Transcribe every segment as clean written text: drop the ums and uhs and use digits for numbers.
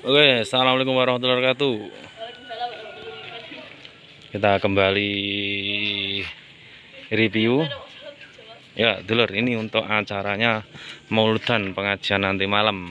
Oke, assalamualaikum warahmatullahi wabarakatuh. Kita kembali review. Ya, dulur, ini untuk acaranya Mauludan pengajian nanti malam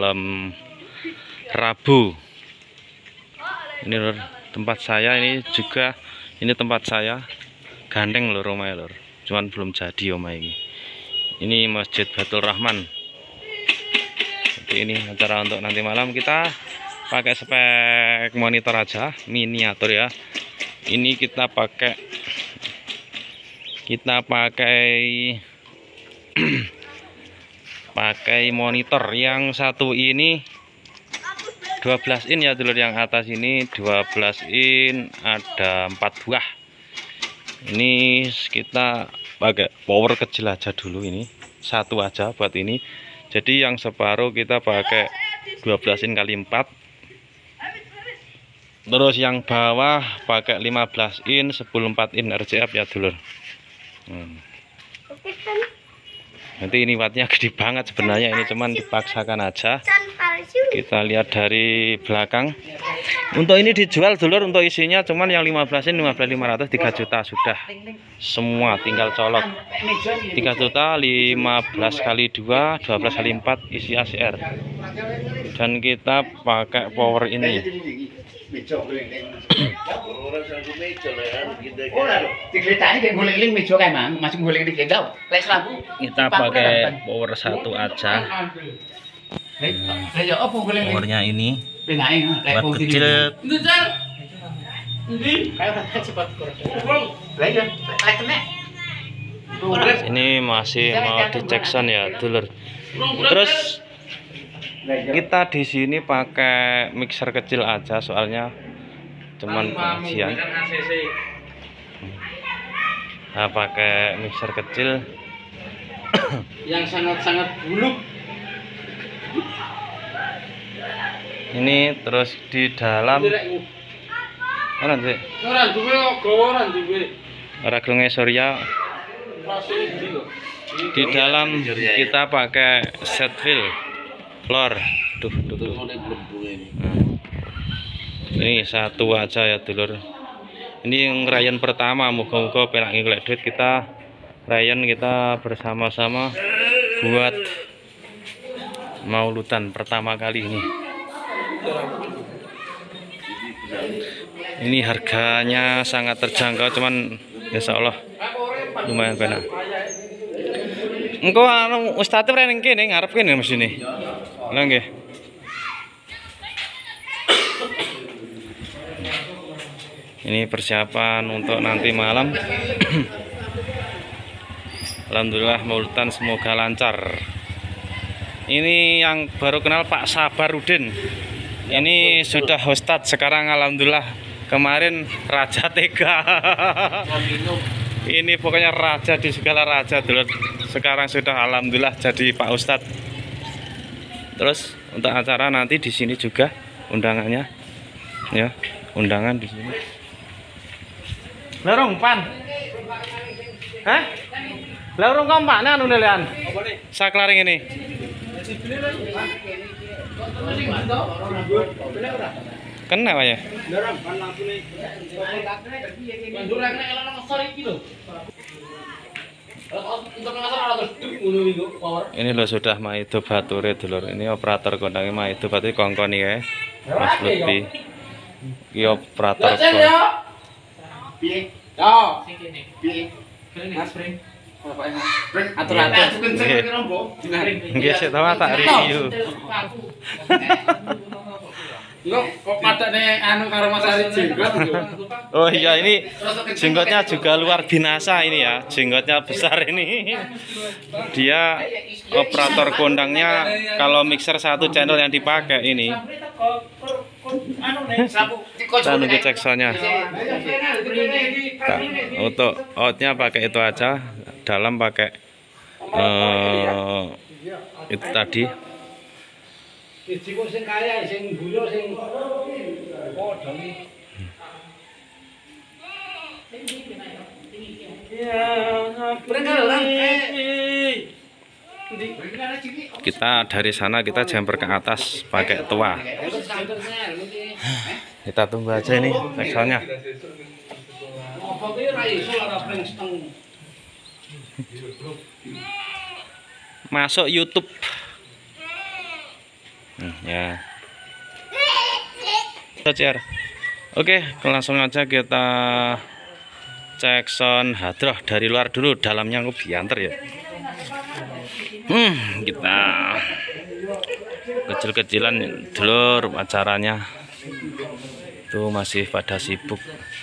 Rabu. Ini lur, tempat saya ini juga. Ini tempat saya. Gandeng lur omah lur. Cuman belum jadi omah ini. Ini Masjid Batul Rahman. Ini acara untuk nanti malam, kita pakai spek monitor aja, miniatur ya. Ini kita pakai pakai monitor yang satu ini 12 in ya dulur, yang atas ini 12 in, ada 4 buah. Ini kita pakai power kecil aja dulu, ini satu aja buat ini. Jadi yang separuh kita pakai 12 in kali 4. Terus yang bawah pakai 15 in 10 4 in RCF ya dulur. Nanti ini wattnya gede banget sebenarnya, ini cuman dipaksakan aja. Kita lihat dari belakang. Untuk ini dijual dulur, untuk isinya cuman yang 15 in 15.500, 3 juta sudah. Semua tinggal colok. 3 juta 15 kali 2, 12 kali 4 isi ACR. Dan kita pakai power ini. Kita pakai power satu aja. Powernya ini buat kecil. Ini masih mau dicek sound ya dulur. Terus kita di sini pakai mixer kecil aja, soalnya cuman pengajian. Nah, pakai mixer kecil yang sangat-sangat buluk. Ini terus di dalam mana sih? Raglungnya Surya. Di dalam kita pakai set fill floor. Ini satu aja ya dulur. Ini yang rayon pertama, moga-moga penak ngilek duit, kita rayon kita bersama-sama buat Mauludan pertama kali ini. Ini harganya sangat terjangkau, cuman insya Allah lumayan benar. Engko anu ustadz ning kene ngarep kene mesine. Lha nggih. Ini persiapan untuk nanti malam. Alhamdulillah Mauludan semoga lancar. Ini yang baru kenal Pak Sabarudin. Ini sudah ustadz sekarang, alhamdulillah. Kemarin Raja Tega. Ini pokoknya raja di segala raja dulur. Sekarang sudah alhamdulillah jadi Pak Ustadz. Terus untuk acara nanti di sini juga undangannya, ya, undangan di sini. Lorong pan, hah? Lorong kompak nih anu nelian. Saklaring ini. Kena apa ya? Ini loh sudah Maido Bature dulur. Ini operator kondangnya Maido Bature kongkon nih ya. Mas Lutfi. Ini operator kondang. Atur-atur. Nggih, saya tahu tak review. Kok padane anu karo Mas Ari jenggot. Oh iya, ini jenggotnya juga luar binasa ini ya. Jenggotnya besar ini. Dia operator kondangnya, kalau mixer satu channel yang dipakai ini. Kita nunggu cek soundnya. Untuk outnya pakai itu aja. Dalam pakai itu tadi. Sing kaya sing guyu sing padha iki. Ya, Kita dari sana kita jumper ke atas pakai toa. Kita tunggu aja ini teksonya. Masuk YouTube. Ya. CR. Oke, langsung aja kita cek sound hadroh dari luar dulu, dalamnya aku bianter ya. Kita kecil-kecilan dulur acaranya. Tuh masih pada sibuk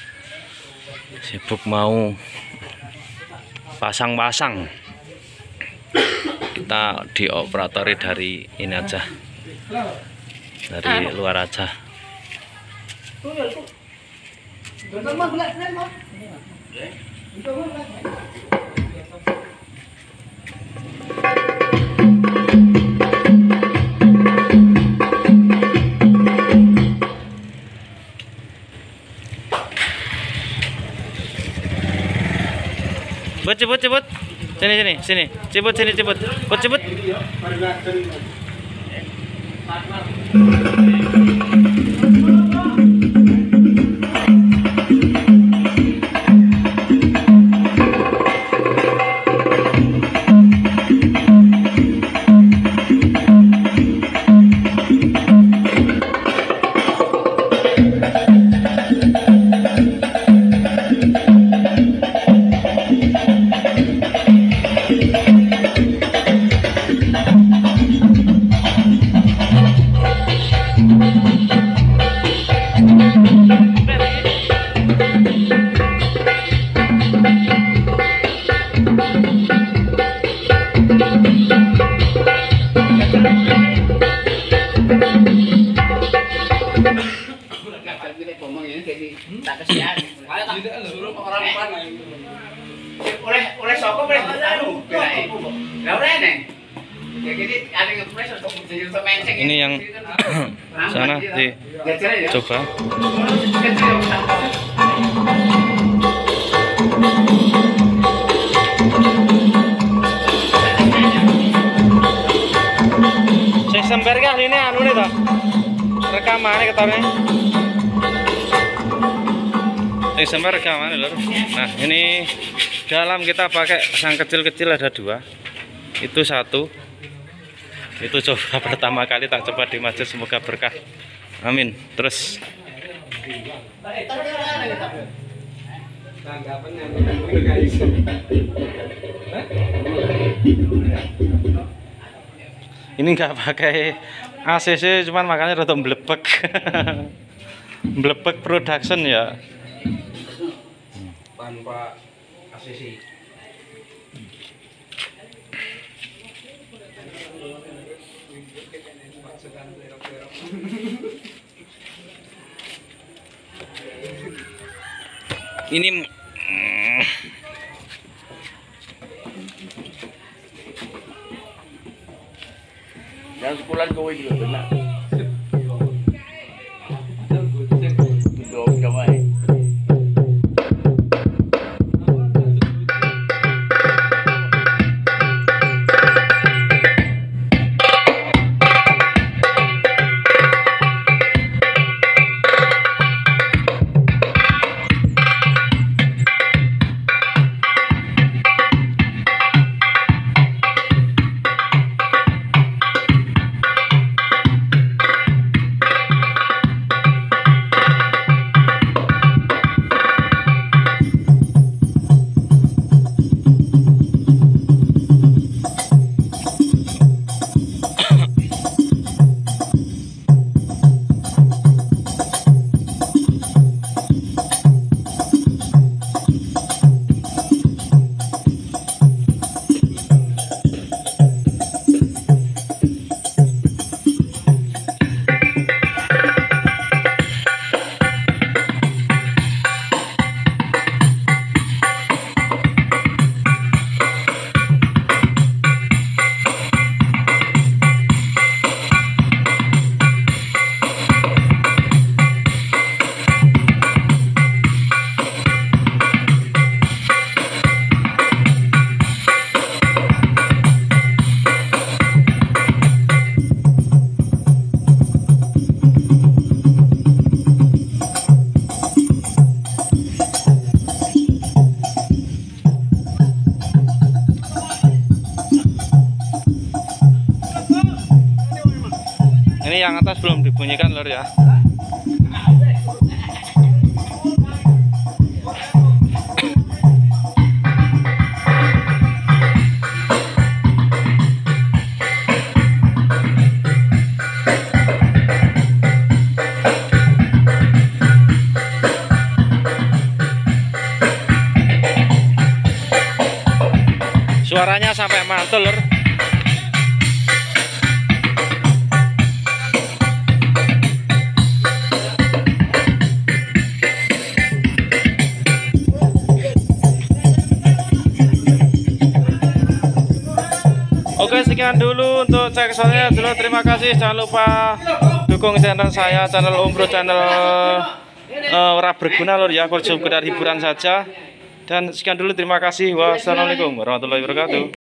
mau pasang-pasang. Kita dioperatori dari ini aja, dari luar aja. Cepet. Sini. Cepet. Cepet. Oleh soko boleh anu. Ini yang sana coba. Saya sembar kali ini anu nih toh. Rekamannya ketarnya. Saya sembar rekamannya lho. Nah, ini dalam kita pakai sang kecil-kecil ada 2. Itu 1. Itu coba pertama kali tak coba di masjid, semoga berkah. Amin. Terus ini nggak pakai ACC, cuman makanya rada mblebek. Mblebek production ya. Tanpa ACC. Ini Yang sepulan kowe iki lho, benar. Ini yang atas belum dibunyikan lor ya. Suaranya sampai mantul lor. Oke, sekian dulu untuk cek soalnya dulu. Terima kasih. Jangan lupa dukung channel saya, channel Om Bro, channel ora berguna lor ya. Sekedar hiburan saja. Dan sekian dulu, terima kasih. Wassalamualaikum warahmatullahi wabarakatuh.